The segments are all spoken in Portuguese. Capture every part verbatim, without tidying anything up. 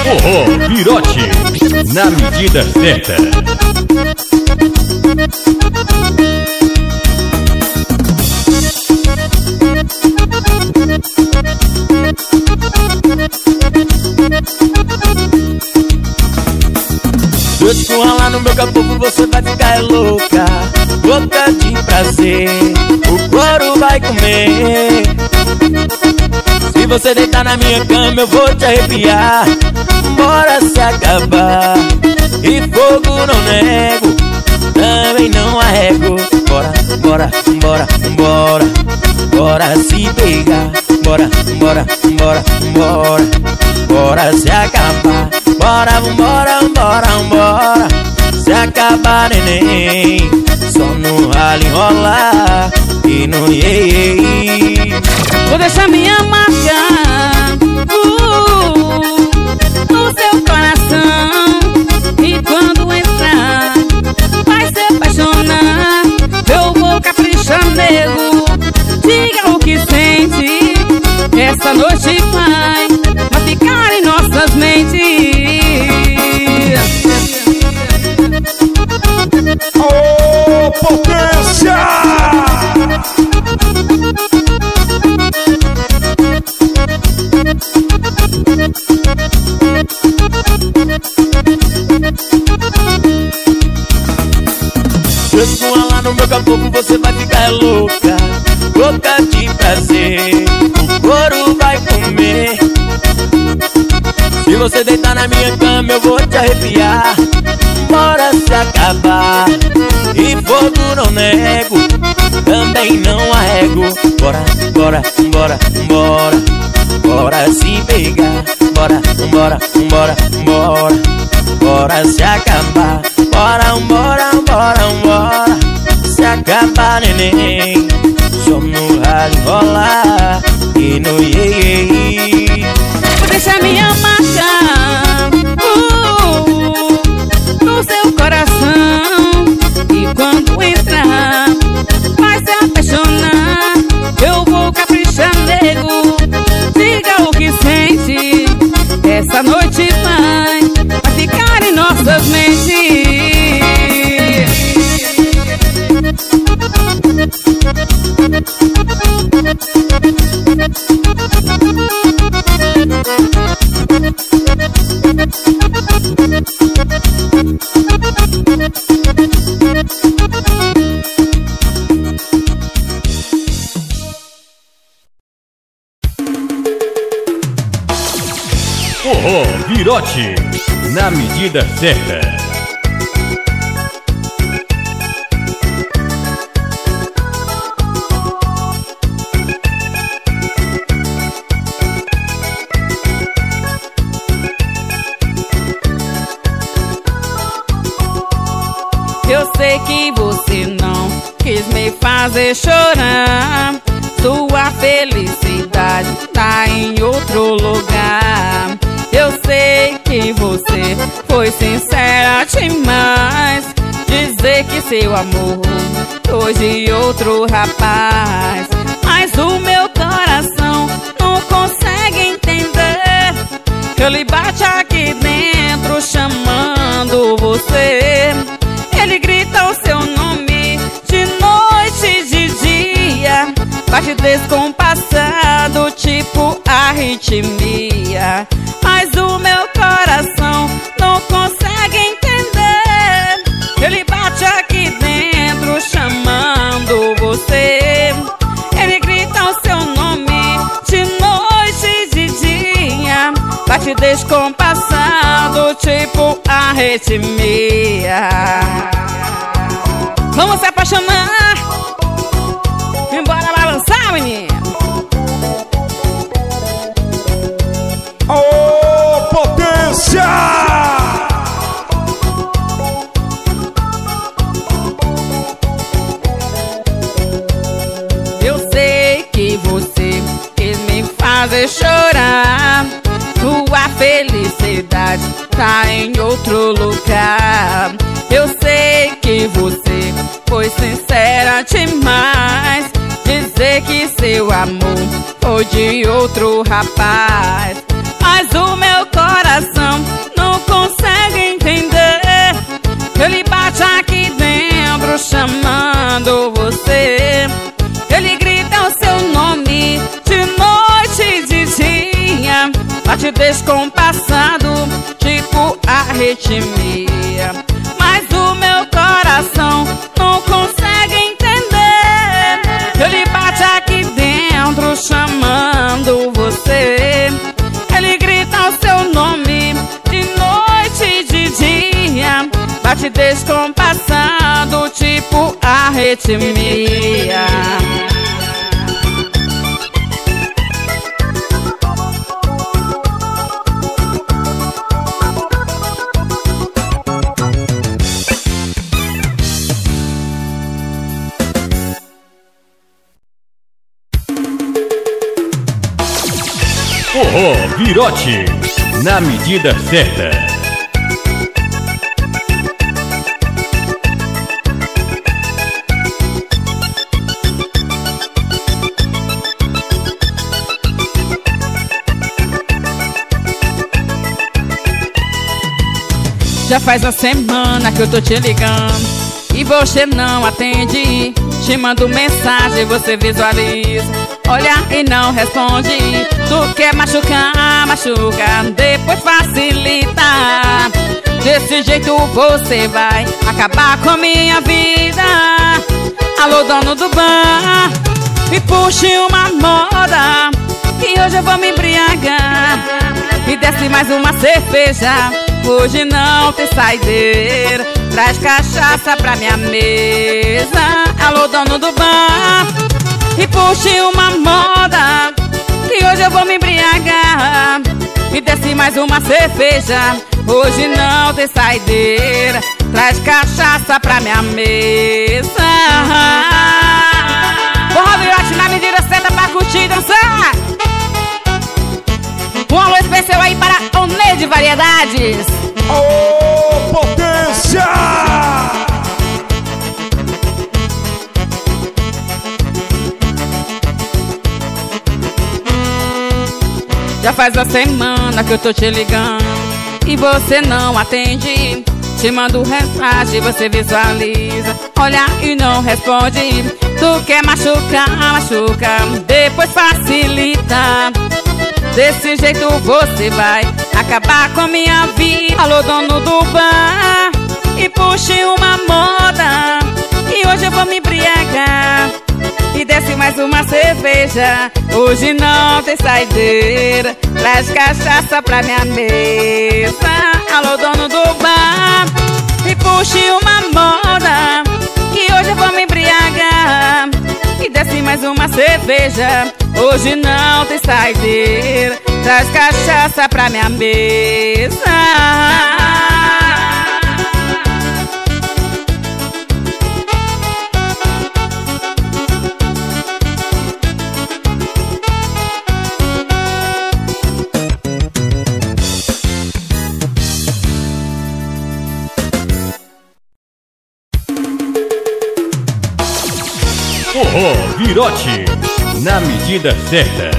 Forró Virote, na medida certa. Se eu te lá no meu capô, você vai ficar louca, louca de prazer, o couro vai comer. Se você deitar na minha cama eu vou te arrepiar. Bora se acabar, e fogo não nego, também não arrego. Bora, bora, bora, bora, bora se pegar. Bora, bora, bora, bora, bora se acabar. Bora, vambora, vambora, vambora, se acabar, neném. Só no ralo enrolar e no iê, iê, iê. Vou deixar minha marca uh, no seu coração, e quando entrar vai se apaixonar. Eu vou caprichar, nego, diga o que sente. Essa noite vai, vai ficar em nossas mentes. Ô, potência! Se eu te lá no meu capô, você vai ficar louca, louca de prazer, o couro vai comer. Se você deitar na minha cama eu vou te arrepiar. Bora se acabar, e fogo não nego, também não arrego. Bora, bora, bora, bora, bora se pegar. Bora, bora, bora, bora, bora se acabar. Bora, bora, bora, bora, se acabar, neném. Só no ralo enrolar e no iê, iê, iê. Vou deixar minha marca uh, no seu coração, e quando entrar vai se apaixonar. Eu vou caprichar, nego, diga o que sente. Essa noite vai, vai ficar em nossas mentes. Forró Virote, na medida certa. Eu sei que você não quis me fazer chorar. Sua felicidade tá em outro lugar. Eu sei que você foi sincera demais, dizer que seu amor foi de outro rapaz. Mas o meu coração não consegue entender que ele bate aqui dentro chamando você. Ele grita o seu nome de noite e de dia, bate descompassado tipo arritmia. Mas o meu coração não consegue entender que ele bate aqui dentro chamando você. Ele grita o seu nome de noite e de dia, bate descompassado tipo arritmia. Vamos se apaixonar, embora balançar, menino. Ô, potência! Eu sei que você quis me fazer chorar. Sua felicidade tá em outro lugar. Eu sei que você foi sincera demais, dizer que seu amor foi de outro rapaz. Mas o meu coração bate descompassado, tipo arritmia. Mas o meu coração não consegue entender. Ele bate aqui dentro chamando você. Ele grita o seu nome de noite e de dia. Bate descompassado, tipo arritmia. Forró Virote, na medida certa. Já faz uma semana que eu tô te ligando e você não atende. Te mando mensagem, você visualiza, olha e não responde. Tu quer machucar, machuca, depois facilita. Desse jeito você vai acabar com a minha vida. Alô, dono do bar, me puxe uma moda, que hoje eu vou me embriagar. Me desce mais uma cerveja, hoje não tem saideira. Traz cachaça pra minha mesa. Alô, dono do bar, e puxe uma moda, que hoje eu vou me embriagar. Me desce mais uma cerveja, hoje não tem saideira. Traz cachaça pra minha mesa. Forró Virote na medida certa pra curtir e dançar. Um alô especial aí para o Ney de Variedades. Ô, potência! Já faz uma semana que eu tô te ligando e você não atende. Te mando mensagem, você visualiza, olha e não responde. Tu quer machucar, machuca, depois facilita. Desse jeito você vai acabar com a minha vida. Alô, dono do bar, e puxe uma moda, e hoje eu vou me embriagar. E desce mais uma cerveja, hoje não tem saideira. Traz cachaça pra minha mesa. Alô, dono do bar, e puxe uma moda, que hoje eu vou me embriagar. E desce mais uma cerveja, hoje não tem saideira. Traz cachaça pra minha mesa. Forró Virote, na medida certa.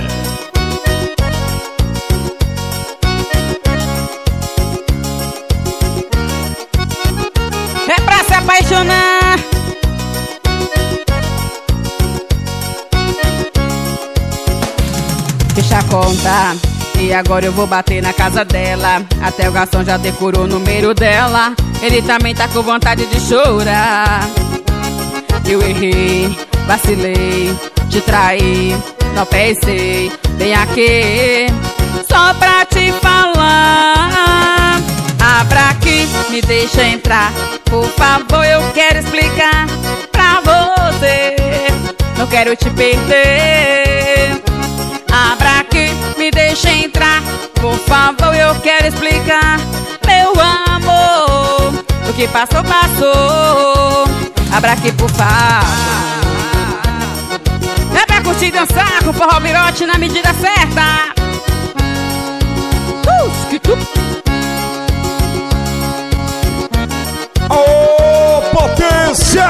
É pra se apaixonar. Deixa a conta, e agora eu vou bater na casa dela. Até o garçom já decorou o número dela. Ele também tá com vontade de chorar. Eu errei, vacilei, te traí, não pensei, vem aqui só pra te falar. Abra aqui, me deixa entrar, por favor, eu quero explicar pra você, não quero te perder. Abra aqui, me deixa entrar, por favor, eu quero explicar, meu amor, o que passou, passou. Abra aqui, por favor. É pra curtir e dançar com Forró Virote na medida certa. Ô, potência!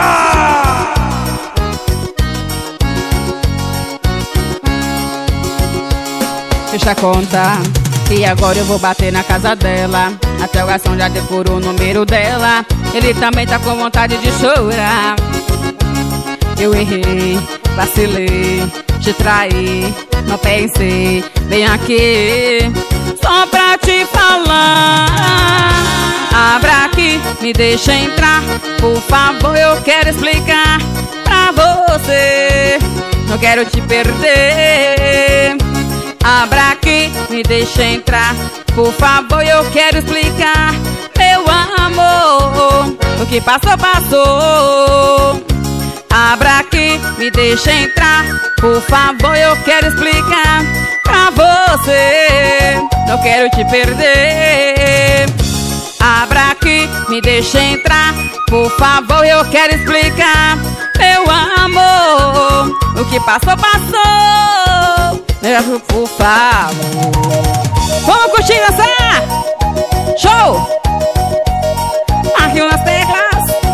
Deixa a conta, e agora eu vou bater na casa dela. Até o garçom já decorou o número dela. Ele também tá com vontade de chorar. Eu errei, vacilei, te traí, não pensei, vem aqui só só pra te falar. Abra aqui, me deixa entrar, por favor, eu quero explicar pra você. Não quero te perder. Abra aqui, me deixa entrar, por favor, eu quero explicar, meu amor. O que passou, passou. Abra aqui, me deixa entrar, por favor, eu quero explicar pra você. Não quero te perder. Abra aqui, me deixa entrar, por favor, eu quero explicar, meu amor. O que passou, passou. Por favor. Vamos curtir, dançar! Show! Marquinho nas teclas.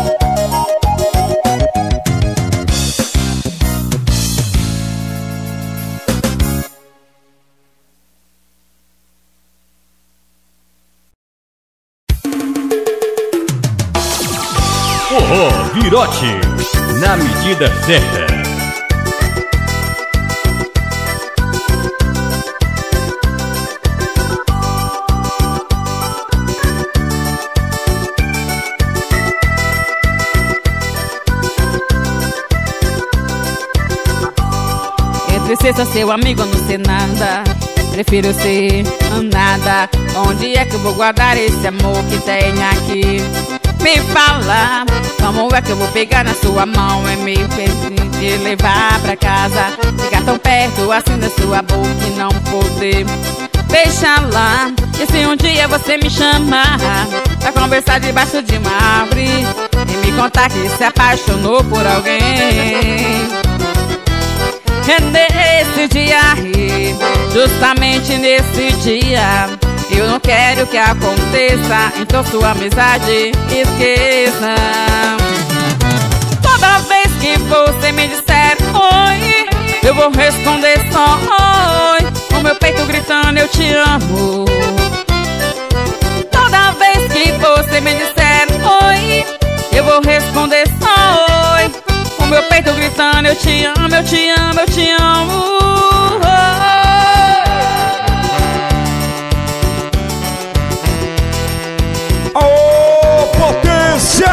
Forró Virote, na medida certa. Entre ser só seu amigo ou não ser nada, prefiro ser nada. Onde é que eu vou guardar esse amor que tem aqui? Me fala, como é que eu vou pegar na sua mão e me te levar pra casa? Ficar tão perto assim da sua boca e não poder deixar lá. E se um dia você me chamar pra conversar debaixo de uma árvore e me contar que se apaixonou por alguém, é nesse dia aí, justamente nesse dia, eu não quero que aconteça, então sua amizade esqueça. Toda vez que você me disser oi, eu vou responder só oi, o meu peito gritando eu te amo. Toda vez que você me disser oi, eu vou responder só oi, o meu peito gritando eu te amo, eu te amo, eu te amo. Ô, potência!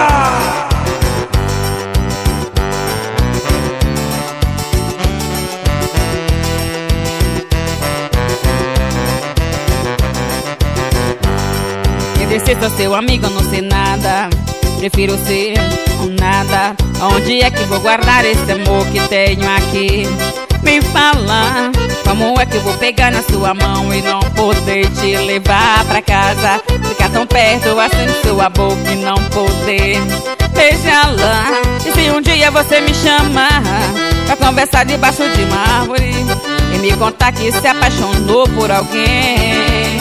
Querer ser só seu amigo ou não ser nada, prefiro ser um nada. Onde é que vou guardar esse amor que tenho aqui? Me fala, como é que eu vou pegar na sua mão e não poder te levar pra casa? Ficar tão perto assim de sua boca e não poder beijar lá. E se um dia você me chamar pra conversar debaixo de uma árvore e me contar que se apaixonou por alguém,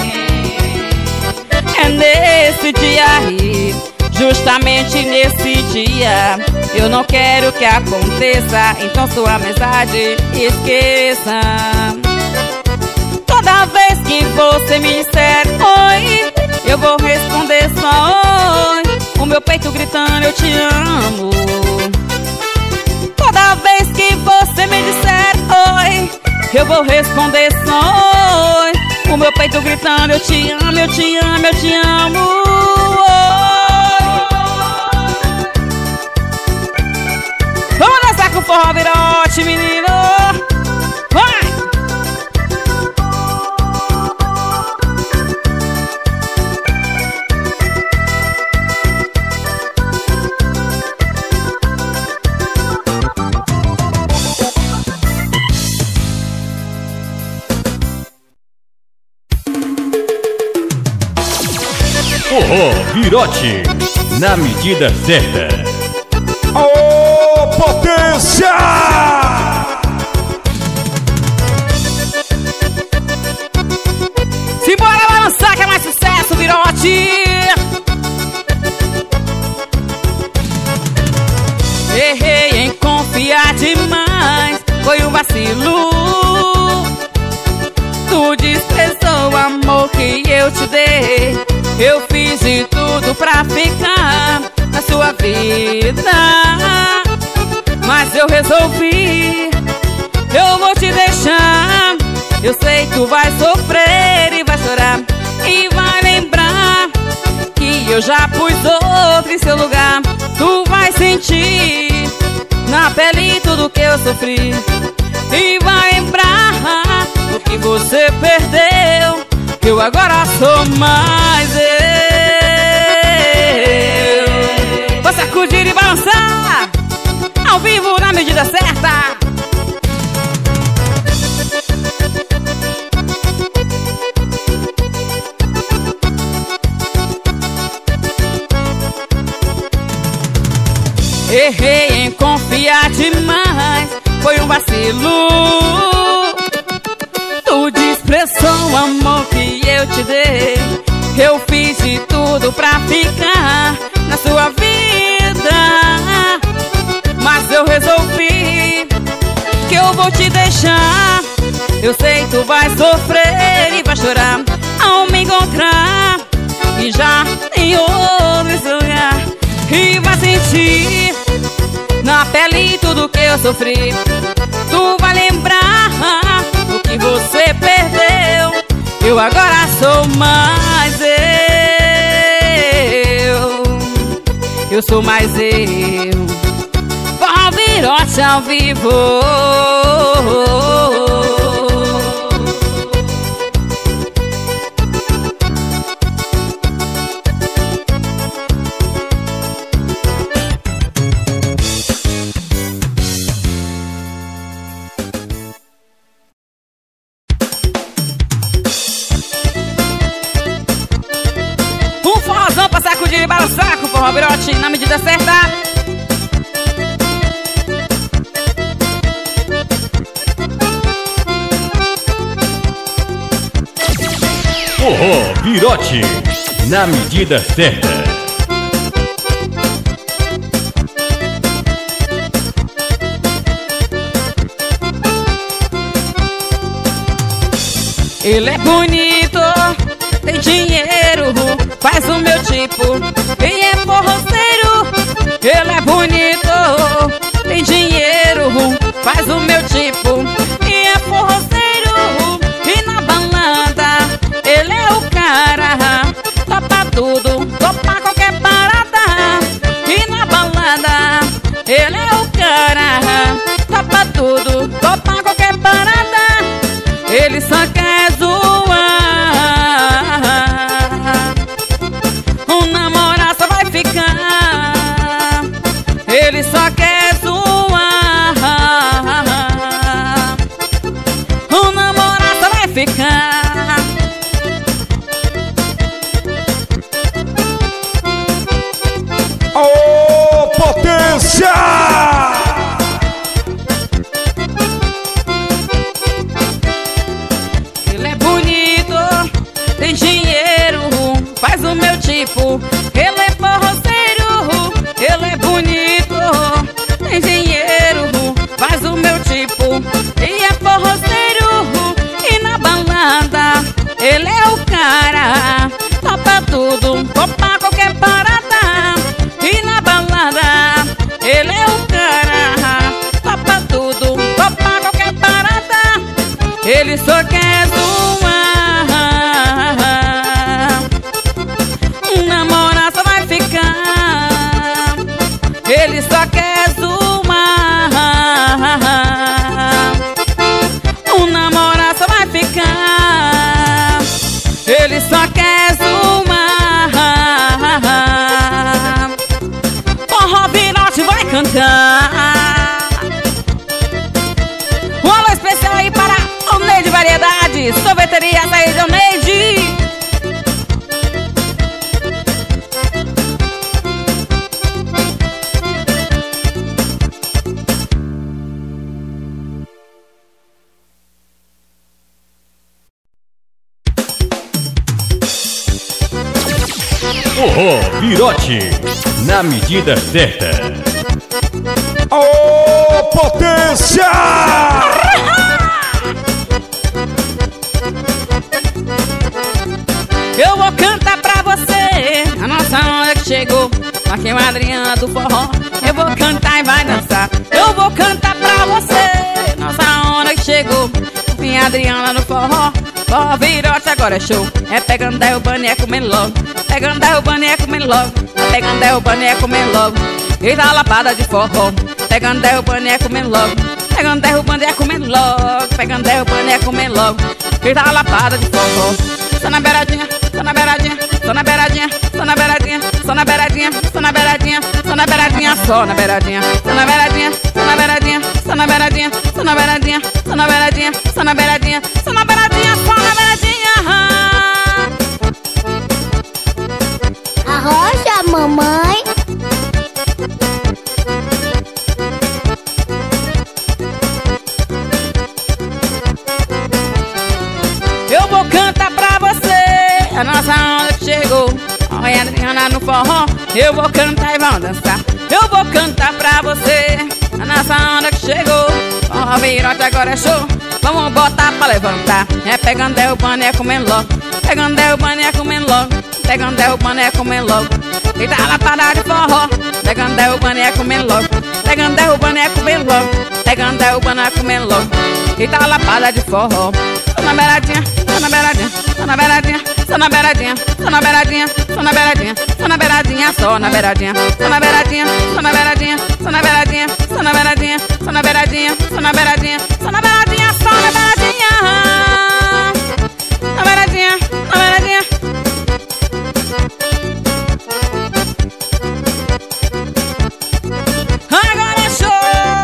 é nesse dia aí, justamente nesse dia, eu não quero que aconteça, então sua amizade esqueça. Toda vez que você me disser oi, eu vou responder só oi, o meu peito gritando eu te amo. Toda vez que você me disser oi, eu vou responder só oi, o meu peito gritando eu te amo, eu te amo, eu te amo. Vamos dançar com o Forró Virote, menino! Vai! Forró Virote, na medida certa. Ô, potência! Simbora balançar que é mais sucesso, Virote! Errei em confiar demais, foi um vacilo. Tu desprezou o amor que eu te dei. Eu fiz de tudo pra ficar na sua vida, mas eu resolvi, eu vou te deixar. Eu sei que tu vai sofrer e vai chorar eu já pus outro em seu lugar. Tu vai sentir na pele tudo que eu sofri e vai lembrar o que você perdeu, que eu agora sou mais eu. Vou sacudir e balançar ao vivo na medida certa. Errei em confiar demais, foi um vacilo. Tu desprezou o amor que eu te dei. Eu fiz de tudo pra ficar na sua vida, mas eu resolvi que eu vou te deixar. Eu sei tu vai sofrer e vai chorar ao me encontrar, e já tem outro nesse lugar. E vai sentir na pele tudo que eu sofri. Tu vai lembrar o que você perdeu. Eu agora sou mais eu. Eu sou mais eu. Forró Virote ao vivo. De balançar com o Forró Virote na medida certa. Forró Virote na medida certa. Ele é bonito, tem dinheiro, faz o meu tipo e é forroceiro. Ele é bonito, tem dinheiro, faz o meu tipo e é forroceiro. E na balada ele é o cara, topa tudo, topa qualquer parada. E na balada ele é o cara, topa tudo, topa qualquer parada. Ele só quer zoar, o namorado só vai ficar. Ele só quer zoar, o namorado só vai ficar. Ô, potência! Tem dinheiro, faz o meu tipo. Ele é forroceiro, ele é bonito. Tem dinheiro, faz o meu tipo e é forroceiro. E na balada ele é o cara, topa tudo, topa qualquer parada. E na balada ele é o cara, topa tudo, topa qualquer parada. Ele só quer zoar, ele só quer zoar, o namorado só vai ficar. Ele só quer zoar, Forró Virote vai cantar. Um alô especial aí para o Neide Variedades, sorveteria Açaí de Neide. Forró Virote na medida certa. Ô, potência! Eu vou cantar pra você a nossa hora que chegou. Aqui é o Adriana do forró. Eu vou cantar e vai dançar. Eu vou cantar pra você nossa hora que chegou. Minha Adriana do forró. Ó, virote, agora é show. É pegando, derrubando e é comendo logo. Pegando, derrubando e é comendo logo. Pegando, derrubando e é comendo logo. Eita, a lapada de forró. Pegando, derrubando e é comendo logo. Pegando, derrubando e é comendo logo. Pegando, derrubando e é comendo logo. Eita, a lapada de forró. Só na beiradinha, só na beiradinha, só na beiradinha, só na beiradinha, só na beiradinha, só na beiradinha, só na beiradinha, só na beiradinha, só na beiradinha, só na beiradinha, só na beiradinha, só na beiradinha, só na beiradinha, só na beiradinha, só na beiradinha, só na beiradinha. Arrocha, mamãe. Eu vou cantar pra você a nossa onda que chegou. Olha no forró, eu vou cantar e vamos dançar. Eu vou cantar pra você a nossa onda que chegou. Ó, virote, agora é show. Vamos botar pra levantar. É pegando, derrubando, é comendo logo. Pegando, derrubando, é comendo logo. Pegando, derrubando, é comendo logo. Eita, a lapada de forró. Pegando, derrubando, é comendo logo. Pegando, derrubando, é comendo logo. Pegando, derrubando, é comendo logo. Eita, a lapada de forró. Só na beiradinha, só na beiradinha, só na beiradinha, só na beiradinha, só na beiradinha, só na beiradinha, só na beiradinha, só na beiradinha, só na beiradinha, só na beiradinha, só na beiradinha, só na beiradinha, só na beiradinha, só na beiradinha, só na beiradinha, só na beiradinha, na beiradinha, na beiradinha. Agora é show.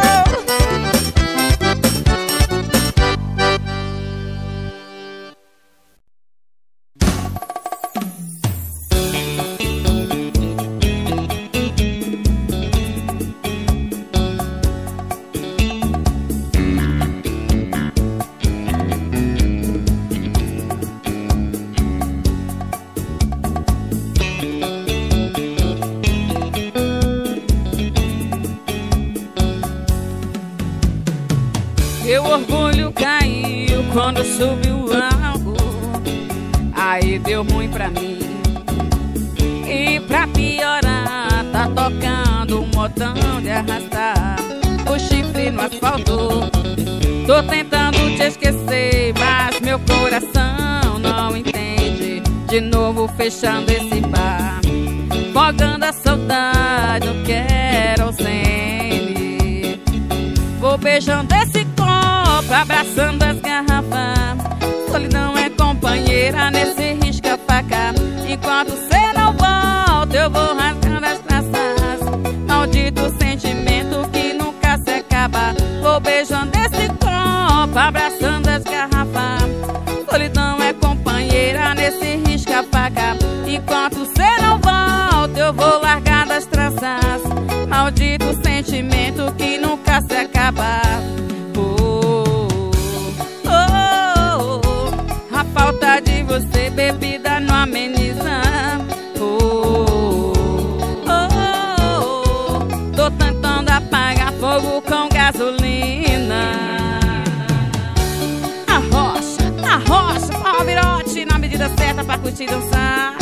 Meu orgulho caiu quando subiu algo. Aí deu ruim pra mim. E pra piorar, tá tocando um modão de arrastar o chifre no asfalto. Tô tentando te esquecer, mas meu coração não entende. De novo fechando esse bar, fogando a saudade no querosene. Vou beijando esse copo, abraçando as garrafas. Solidão é companheira nesse risca-faca. Enquanto cê não volta, eu vou rasgando as traças. Maldito sentimento que nunca se acaba. Vou beijando esse copo, abraçando as garrafas. Solidão é companheira nesse risca-faca. Enquanto cê não volta, eu vou largar das tranças. Maldito sentimento que nunca se acaba. Oh, oh, oh, oh. A falta de você, bebida, não ameniza. Oh, oh, oh. Tô tentando apagar fogo com gasolina. Arrocha, arrocha, forró virote, na medida certa pra curtir e dançar.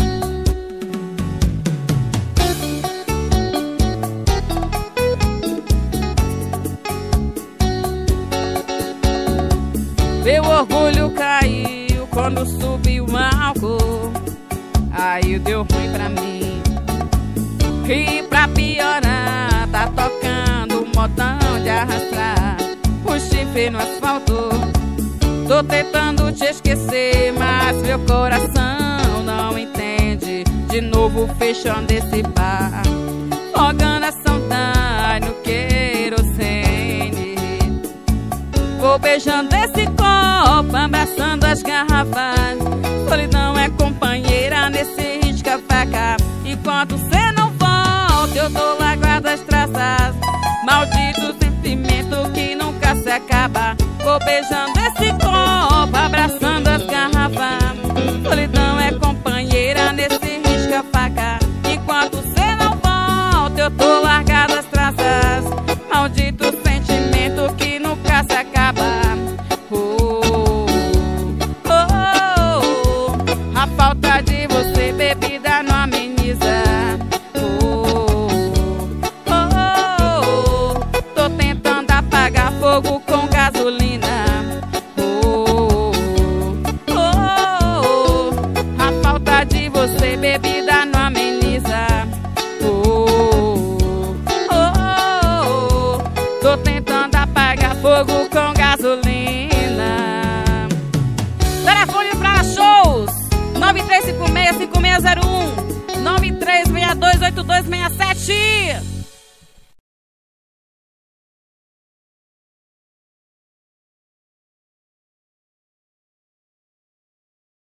Meu orgulho caiu quando subiu o álcool. Aí deu ruim pra mim. E pra piorar, tá tocando um modão de arrastar o chifre no asfalto. Tô tentando te esquecer, mas meu coração não entende. De novo fechando esse bar, fogando a saudade no querosene. Vou beijando esse copo, abraçando as garrafas. Solidão é companheira nesse risca-faca. Enquanto cê não volta, eu tô largado as traças. Maldito sentimento que nunca se acaba. Vou beijando esse copo, abraçando as garrafas. Solidão é companheira nesse risca-faca. Enquanto cê não volta, eu tô largado as traças. Maldito sentimento que nunca se acaba. Oh, oh, oh. A falta de você, bebida, não ameniza. Oh, oh, oh. Tô tentando apagar fogo com gasolina. Oh, oh, fogo com gasolina. Telefone pra shows nove três cinco seis, cinco seis zero um, nove três seis dois, oito dois seis sete.